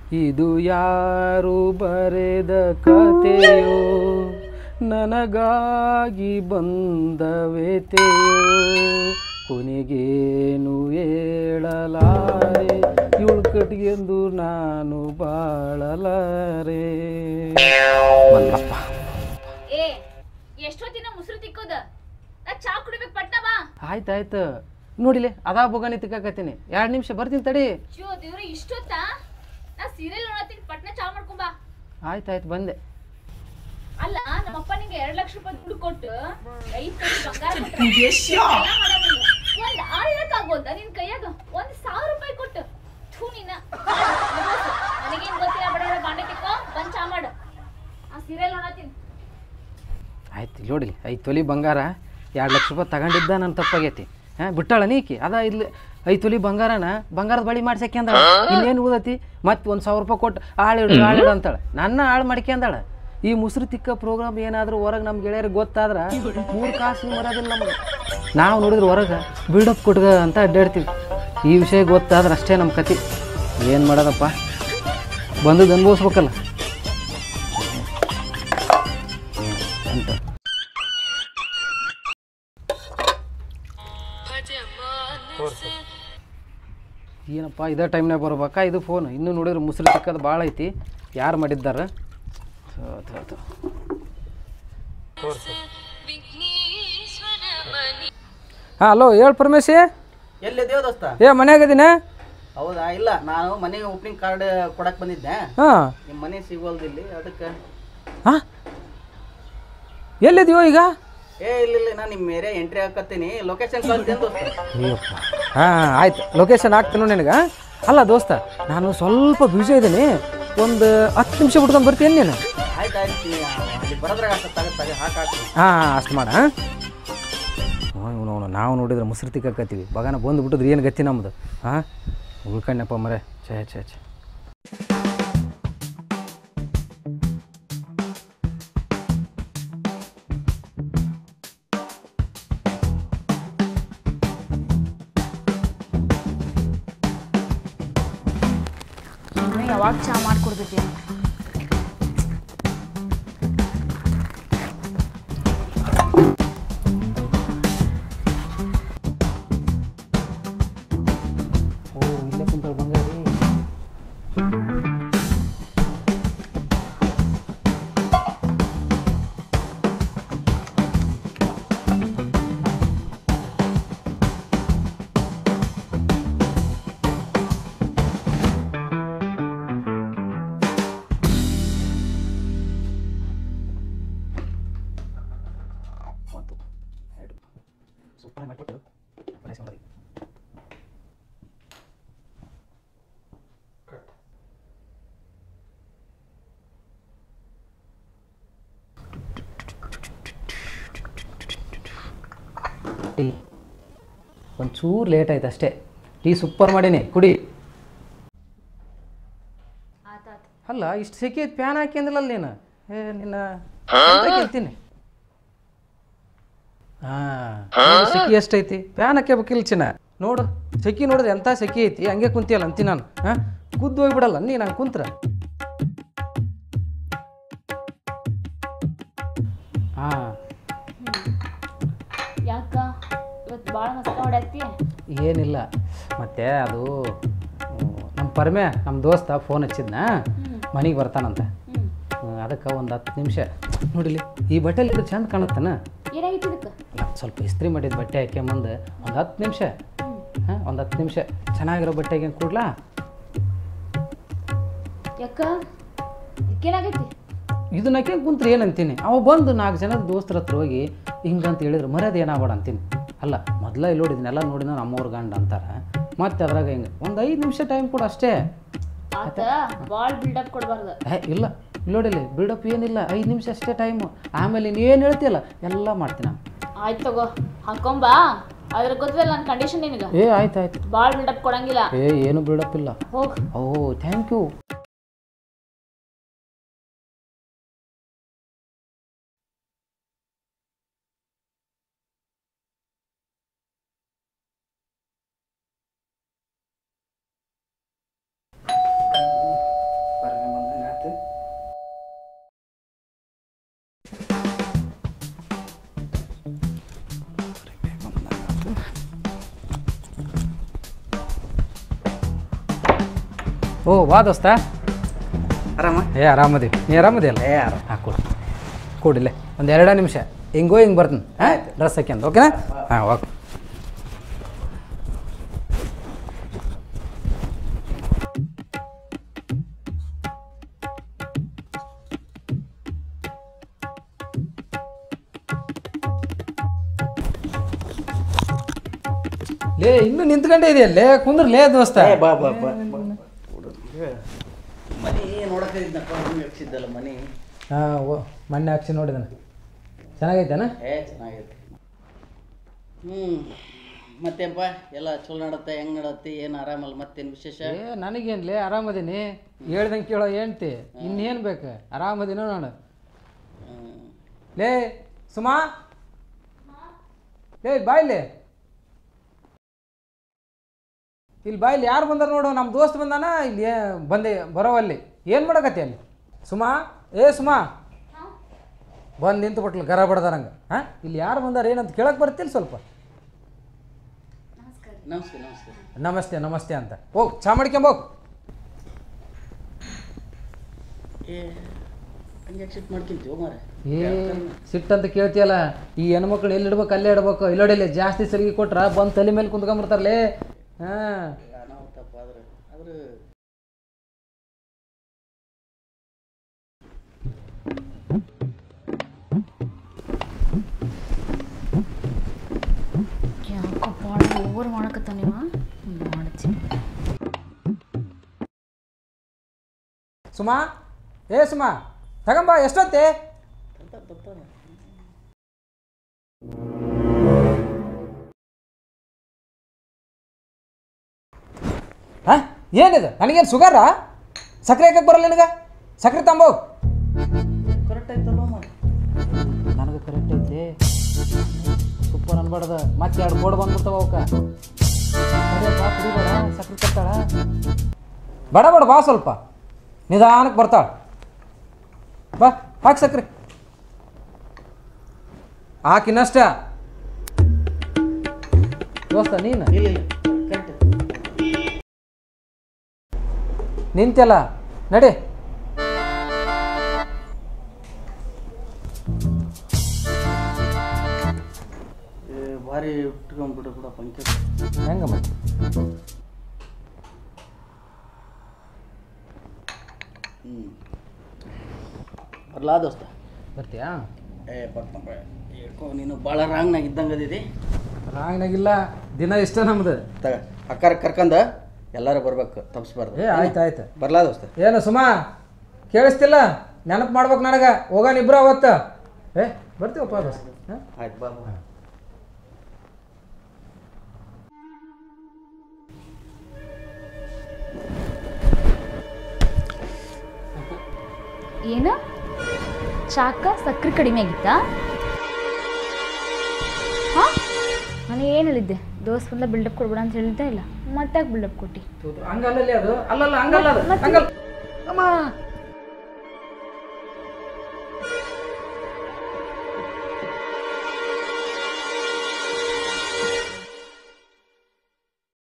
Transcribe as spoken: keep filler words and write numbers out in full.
ಇದು ಯಾರು ಬರೆದ ಕಥೆಯೋ ನನಗಾಗಿ ಬಂದವೆತೆಯೋ ಕೊನೆಗೇನು ಹೇಳಲಾರೆ ಇವಳು ಕಟ್ಗೆಂದು ನಾನು ಬಾಳಲಾರೆ. ಬಂದಪ್ಪ. ಏ ಎಷ್ಟೊತ್ತಿನ ಮುಸುರು ತಿಕ್ಕೋದ ನಾ ಚಾ ಕುಡಿಬೇಕು ಪಟ್ನ ಬಾ. ಆಯ್ತಾಯ್ತು ನೋಡಿಲೆ ಅದಾ ಬೊಗನಿ ತಿಕ್ಕಾಕತ್ತೀನಿ ಎರಡು ನಿಮಿಷ ಬರ್ತೀನಿ ತಡಿ. ಜೋ ದೇವ್ರೆ ಇಷ್ಟೊತ್ತಾ ನಾ ಸೀರಿಯಲ್ ನೋಡತ್ತೀನಿ ಪಟ್ನ ಚಾ ಮಾಡ್ಕೊಂಡ್ ಬಾ. ಆಯ್ತಾಯ್ತು ಬಂದೆ. ಅಲ್ಲ ನಮ್ಮಪ್ಪ ನಿಂಗೆ ಎರಡು ಲಕ್ಷ ರೂಪಾಯಿ ದುಡ್ಡು ಕೊಟ್ಟು ಐದು ತೊಲಿ ಬಂಗಾರ ಒಂದ್ ಆಳಿರಕ್ಕಾಗೋಲ್ದ ನಿನ್ ಕೈಯಾಗ ಒಂದ್ ಸಾವಿರ ರೂಪಾಯಿ ಕೊಟ್ಟು ಥೂ ನೀನ ನನಗೇನ್ ಗೊತ್ತಿಲ್ಲ ಬಡ ಬಾಂಡೆ ತಿಕ್ಕೋ ಬಂದ್ ಚಾ ಮಾಡು ಆ ಸೀರಿಯಲ್ ನೋಡತ್ತೀನಿ. ಆಯ್ತು ನೋಡಿ ಐದು ತೊಲಿ ಬಂಗಾರ ಎರಡು ಲಕ್ಷ ರೂಪಾಯಿ ತಗೊಂಡಿದ್ದ ನನ್ನ ತಪ್ಪಾಗೈತಿ. ಹಾಂ ಬಿಟ್ಟಾಳ ನೀಕಿ ಅದ ಇಲ್ಲಿ ಐದು ತೊಲಿ ಬಂಗಾರನ ಬಂಗಾರದ ಬಳಿ ಮಾಡ್ಸಕ್ಕೆ ಅಂದಾಳ. ಇನ್ನೇನು ಉದತಿ ಮತ್ತೆ ಒಂದು ಸಾವಿರ ರೂಪಾಯಿ ಕೊಟ್ಟು ಆಳಿಡು ಆಳಿಡು ಅಂತಾಳೆ. ನನ್ನ ಹಾಳು ಮಾಡ್ಕೊಂಡಾಳ. ಈ ಮುಸುರು ತಿಕ್ಕ ಪ್ರೋಗ್ರಾಮ್ ಏನಾದರೂ ಹೊರಗೆ ನಮ್ಮ ಗೆಳೆಯರಿಗೆ ಗೊತ್ತಾದ್ರೆ ಮೂರು ಕಾಸು ಬರೋದಿಲ್ಲ ನಮಗೆ. ನಾವು ನೋಡಿದ್ರೆ ಹೊರಗೆ ಬಿಲ್ಡಪ್ ಕೊಟ್ಗ ಅಂತ ಅಡ್ಡಾಡ್ತೀವಿ. ಈ ವಿಷಯ ಗೊತ್ತಾದ್ರೆ ಅಷ್ಟೇ ನಮ್ಮ ಕತೆ. ಏನು ಮಾಡೋದಪ್ಪ ಬಂದದ್ದು ಅನುಭವಿಸ್ಬೇಕಲ್ಲ ಅಂತ. ಏನಪ್ಪ ಇದೇ ಟೈಮ್ನಾಗ ಬರ್ಬೇಕಾ ಇದು ಫೋನ್? ಇನ್ನೂ ನೋಡಿದ್ರೆ ಮುಸುರು ತಿಕ್ಕದು ಭಾಳ ಐತಿ. ಯಾರು ಮಾಡಿದ್ದಾರೆ? ಹಾಂ ಹಲೋ ಹೇಳು ಪರಮೇಶಿ. ಎಲ್ಲಿದ್ದೇವ ದೋಸ್ತ? ಏ ಮನ್ಯಾಗದೀನ. ಹೌದಾ? ಇಲ್ಲ ನಾನು ಮನೆಗೆ ಓಪನಿಂಗ್ ಕಾರ್ಡ್ ಕೊಡಕ್ಕೆ ಬಂದಿದ್ದೆ. ಹಾಂ ನಿಮ್ಮ ಮನೆ ಸಿಗೋಲ್ದಿಲ್ಲಿ ಅದಕ್ಕೆ. ಹಾಂ ಎಲ್ಲಿದೆಯೋ ಈಗ? ಏ ಇಲ್ಲ ಇಲ್ಲ ನಾನು ನಿಮ್ಮ ಏರಿಯಾ ಎಂಟ್ರಿ ಹಾಕತ್ತೀನಿ. ಲೊಕೇಶನ್ ಕಳ್ಸ್ತೇನೆ ದೋಸ್ತ. ಅಯ್ಯಪ್ಪ ಹಾಂ ಆಯ್ತು ಲೊಕೇಶನ್ ಹಾಕ್ತೀನಿ ನಿನಗೆ. ಅಲ್ಲ ದೋಸ್ತ ನಾನು ಸ್ವಲ್ಪ ಬ್ಯುಸಿ ಇದ್ದೀನಿ, ಒಂದು ಹತ್ತು ನಿಮಿಷ ಬಿಟ್ಕೊಂಡು ಬರ್ತೀನಿ ನೀನು. ಆಯ್ತು ಆಯ್ತು ಅಲ್ಲಿ ಬರೋದ್ರಾಗ ಆಗ್ತದೆ ಹಾಕಿ ಹಾಕಿ. ಹಾಂ ಅಷ್ಟು ಮಾಡ. ಅವನು ನಾವು ನೋಡಿದ್ರೆ ಮುಸುರು ತಿಕ್ಕತ್ತೀವಿ ಬಗಾನ ಬಂದು ಬಿಟ್ಟಿದ್ರೆ ಏನು ಗತಿ ನಮ್ಮದು. ಹಾಂ ಉಳ್ಕಣ್ಣಪ್ಪ ಮರೆ. ಛೇ ಛೇ ಛೇ ಯಾವಾಗ ಚಾ ಮಾಡ್ಕೊಡ್ಬೇಕು? ಓ ಇಲ್ಲೇ ಕುಂತಳು ಬಂಗಾರಿ. ಟೀ ಒಂಚೂರು ಲೇಟ್ ಆಯ್ತು ಅಷ್ಟೇ. ಟೀ ಸೂಪರ್ ಮಾಡೀನಿ ಕುಡಿ. ಅಲ್ಲ ಇಷ್ಟು ಸೆಕೆ ಪ್ಯಾನ್ ಹಾಕಿ ಅಂದ್ರಲ್ಲ ನೀನು. ಏ ನಿನ್ನ ಕೇಳ್ತೀನಿ. ಹಾಂ ಸೆಕೆ ಎಷ್ಟೈತಿ? ಪ್ಯಾನ್ ಹಾಕ್ಯಬೇಕಿಲ್ಲ ಚಿನ್ನ. ನೋಡು ಸೆಕೆ ನೋಡಿದ್ರೆ ಎಂಥ ಸೆಕೆ ಐತಿ. ಹಂಗೆ ಕುಂತಿಯಲ್ಲ ಅಂತೀನಿ ನಾನು. ಹಾಂ ಕುದ್ದು ಹೋಗ್ಬಿಡಲ್ಲ ನೀ ನಂಗೆ ಕುಂತ್ರ. ಹಾಂ ಯಾಕ ಇವತ್ತು ಭಾಳ ಮಸ್ತ ಹೊಡ್ಯಾತಿ? ಏನಿಲ್ಲ ಮತ್ತೆ ಅದು ನಮ್ಮ ಪರಮೆ ನಮ್ಮ ದೋಸ್ತ ಫೋನ್ ಹಚ್ಚಿದ್ನ ಮನೆಗೆ ಬರ್ತಾನಂತ. ಅದಕ್ಕೆ ಒಂದು ಹತ್ತು ನಿಮಿಷ ನೋಡಿಲಿ ಈ ಬಟ್ಟೆಲಿ ಇದು ಚಂದ ಕಾಣುತ್ತಾನ. ಏನಾಗಿತ್ತು ಇದಕ್ಕೆ? ಸ್ವಲ್ಪ ಇಸ್ತ್ರಿ ಮಾಡಿದ ಬಟ್ಟೆ ಹಾಕ್ಯಂಬಂದು ಒಂದು ಹತ್ತು ನಿಮಿಷ ಹಾಂ ಒಂದು ಹತ್ತು ನಿಮಿಷ ಚೆನ್ನಾಗಿರೋ ಬಟ್ಟೆಗೆ ಕೊಡ್ಲಾ? ಯಾಕ ಏನಾಗೈತಿ? ಇದನ್ನ ಹಾಕಿ ಕುಂತ್ರೆ ಏನಂತೀನಿ. ಅವ ಬಂದು ನಾಲ್ಕು ಜನದ ದೋಸ್ತರ ಹತ್ರ ಹೋಗಿ ಹಿಂಗಂತ ಹೇಳಿದ್ರೆ ಮರ್ಯಾದೆ ಏನಾಗಬೇಡ ಅಂತೀನಿ. ಅಲ್ಲ ಮೊದಲ ಇಲ್ಲಿ ನೋಡಿದ್ನೆಲ್ಲ ನೋಡಿದ ನಮ್ಮವ್ರ ಗಂಡ ಅಂತಾರೆ. ಮತ್ತೆ ಅದ್ರಾಗ ಹಿಂಗೆ ಒಂದು ಐದು ನಿಮಿಷ ಟೈಮ್ ಕೊಡು ಅಷ್ಟೇ. ಆತ ಭಾಳ ಬಿಲ್ಡಪ್ ಕೊಡಬಾರ್ದು. ಏ ಇಲ್ಲ ನೋಡಿಲಿ ಬಿಲ್ಡಪ್ ಏನಿಲ್ಲ, ಐದು ನಿಮಿಷ ಅಷ್ಟೇ ಟೈಮು. ಆಮೇಲೆ ನೀನು ಏನು ಹೇಳ್ತೀಯಲ್ಲ ಎಲ್ಲ ಮಾಡ್ತೀನಿ ನಾನು. ಆಯ್ತು ತಗೋ ಹಾಕೊಂಬಾ. ಅದ್ರ ಗೊತ್ತಿಲ್ಲ ನನ್ನ ಕಂಡೀಷನ್ ನಿನಗೆ. ಏ ಆಯ್ತು ಆಯ್ತು ಭಾಳ ಬಿಲ್ಡಪ್ ಕೊಡಂಗಿಲ್ಲ. ಏ ಏನು ಬಿಲ್ಡಪ್ ಇಲ್ಲ. ಹೋಗ್. ಓ ಥ್ಯಾಂಕ್ ಯು. ಓ ಬಾ ದೋಸ್ತ. ಆರಾಮ? ಏ ಆರಾಮದಿ. ನೀ ಆರಾಮದಿಯಲ್ಲ? ಏ ಆರಾಮ. ಹಾಂ ಕೊಡು ಕೊಡಿಲ್ಲ ಒಂದು ಎರಡು ನಿಮಿಷ ಹಿಂಗೋ ಹಿಂಗೆ ಬರ್ತೀನಿ. ಹಾಂ ಡ್ರೆಸ್ ಹಾಕ್ಯಂದು ಓಕೆನಾ? ಹಾಂ ಓಕೆ. ಲೇ ಇನ್ನೂ ನಿಂತ್ಕೊಂಡೇ ಇದೆಯಲ್ಲೇ ಕುಂದ್ರಲೇ ದೋಸ್ತ. ಏ ಬಾ ಬಾ ಬಾ ಮನಿ ನೋಡಕ್ಕಿದ್ದಪ್ಪ ನೀವು ಹಾಕ್ಸಿದ್ದಲ್ಲ ಮನಿ. ಹಾಂ ಓ ಮೊನ್ನೆ ಹಾಕ್ಸಿ ನೋಡಿದನ ಚೆನ್ನಾಗೈತೆನ? ಏ ಚೆನ್ನಾಗೈತೆ. ಹ್ಞೂ ಮತ್ತೇನಪ್ಪ ಎಲ್ಲ ಚಲೋ ನಡತ್ತೆ? ಹೆಂಗೆ ನಡತ್ತೆ? ಏನು ಆರಾಮಲ್ಲ? ಮತ್ತೇನು ವಿಶೇಷ? ಏ ನನಗೇನ್ಲೇ ಆರಾಮದೀನಿ. ಹೇಳ್ದಂಗೆ ಕೇಳೋ ಹೇಳ್ತಿ ಇನ್ನೇನು ಬೇಕು? ಆರಾಮದೀನೋ ನಾನು. ಲೇ ಸುಮಾ ಲೇ ಬಾಯ್ಲಿ ಇಲ್ಲಿ ಬಾಯ್ಲಿ ಯಾರು ಬಂದಾರ ನೋಡು. ನಮ್ಮ ದೋಸ್ತ್ ಬಂದಾನ ಇಲ್ಲಿ ಬಂದೆ ಬರೋವಲ್ಲಿ. ಏನು ಮಾಡಕತ್ತಿ ಅಲ್ಲಿ? ಸುಮಾ ಏ ಸುಮಾ ಬಂದು ನಿಂತು ಬಿಟ್ಲು ಗರ ಬಡ್ದಾರಂಗೆ. ಹಾಂ ಇಲ್ಲಿ ಯಾರು ಬಂದಾರ ಏನಂತ ಕೇಳಕ್ಕೆ ಬರ್ತಿಲ್ಲ ಸ್ವಲ್ಪ? ನಮಸ್ತೆ ನಮಸ್ತೆ ನಮಸ್ತೆ ನಮಸ್ತೆ ಅಂತ ಹೋಗಿ ಚಾ ಮಾಡ್ಕೊಂಬೋಗಿ. ಏ ಹಂಗೆ ಸಿಟ್ಟು ಮಾಡ್ಕೊಂತೀವಿ ಮಾರ. ಏ ಸಿಟ್ಟಂತ ಕೇಳ್ತೀಯಲ್ಲ, ಈ ಹೆಣ್ಮಕ್ಳು ಎಲ್ಲಿ ಇಡ್ಬೇಕು ಅಲ್ಲೇ ಇಡ್ಬೇಕು. ಇಲ್ಲೋಡಿಲ್ಲ ಜಾಸ್ತಿ ಸಲಿಗೆ ಕೊಟ್ರ ಬಂದು ತಲೆ ಮೇಲೆ ಕುಂತ್ಕೊಂಬರ್ತಾರಲೇ. ಹಾಂ ಅನಾಹುತಪ್ಪ ಆದ್ರೆ ಆದ್ರೆ ಯಾಕೋ ಭಾಳ ಓವರ್ ಮಾಡಕತ್ತ ನೀವ ಮಾಡ್ತೀನಿ. ಸುಮಾ ಏ ಸುಮಾ ತಗೊಂಬ ಎಷ್ಟೊತ್ತೆ? ಹಾಂ ಏನಿದೆ? ನನಗೇನು ಸುಗರಾ? ಸಕ್ಕರೆ ಹಾಕಕ್ಕೆ ಬರಲ್ಲ ನಿನಗೆ? ಸಕ್ಕರೆ ತಂಬೋಗ್. ಕರೆಕ್ಟ್ ಆಯ್ತಲ್ಲ ಮಾರ. ನನಗೆ ಕರೆಕ್ಟ್ ಐತಿ ಸೂಪರ್ ಅನ್ಬಾರ್ದ. ಮತ್ತೆ ಎರಡು ಬೋರ್ಡ್ ಬಂದ್ಬಿಡ್ತಾವ ಅವಕ್ಕೆ. ಕುಡಿಬೇಡ ಸಕ್ಕರೆ ತರ್ತಾಳ. ಬೇಡ ಬೇಡ ಬಾ ಸ್ವಲ್ಪ ನಿಧಾನಕ್ಕೆ ಬರ್ತಾಳ. ಬಾ ಹಾಕಿ ಸಕ್ಕರೆ ಹಾಕಿನಷ್ಟ. ದೋಸ್ತ ನೀನು ಇಲ್ಲ ಇಲ್ಲ ಕರೆಕ್ಟ್ ನಿಂತೆಲ್ಲ ನಡಿ. ಭಾರಿ ಇಟ್ಕೊಂಡ್ಬಿಟ್ಟು ಕೂಡ ಪಂಚ ಹೆಂಗ ಮತ್ತೆ? ಹ್ಞೂ ಬರ್ಲಾ ದೋಸ್ತ? ಬರ್ತೀಯಾ? ಏ ಬರ್ತಂಪ. ಏಕೋ ನೀನು ಭಾಳ ರಾಂಗ್ನಾಗ ಇದ್ದಂಗೆ ಅದಿದಿ. ರಾಂಗ್ನಾಗಿಲ್ಲ, ದಿನ ಇಷ್ಟ ನಮ್ದು. ತಗ ಅಕ್ಕಾರ ಕರ್ಕಂದ ಎಲ್ಲರೂ ಬರ್ಬೇಕು, ತಪ್ಪಿಸ್ಬಾರ್ದು. ಏ ಆಯ್ತು ಆಯ್ತು. ಬರ್ಲಾ ದೋಸ್ತ? ಏನು ಸುಮಾ ಕೇಳಿಸ್ತಿಲ್ಲ? ನೆನಪು ಮಾಡ್ಬೇಕು ನನಗೆ. ಹೋಗೋಣ ಇಬ್ರು ಅವತ್ತು. ಏ ಬರ್ತೀವಪ್ಪ ದೋಸ್ತ. ಹಾಂ ಆಯ್ತು ಬಾ ಬಾ. ಏನ ಚಾಕ ಸಕ್ಕರೆ ಕಡಿಮೆ ಆಗಿತ್ತಾ? ಹಾಂ ನನಗೆ ಏನು ಹೇಳಿದ್ದೆ? ದೋಸ್ತ್ ಬಂದ ಬಿಲ್ಡಪ್ ಕೊಡ್ಬೇಡ ಅಂತ ಹೇಳಿದ್ದೆ ಇಲ್ಲ, ಮತ್ತೆ ಬಿಲ್ಡಪ್ ಕೊಟ್ಟಿ? ಹಂಗಲ್ಲಲ್ಲಿ ಅದು. ಅಲ್ಲಲ್ಲ ಹಂಗಲ್ಲ ಅದು. ಹಂಗಲ್ಲ ಅಮ್ಮ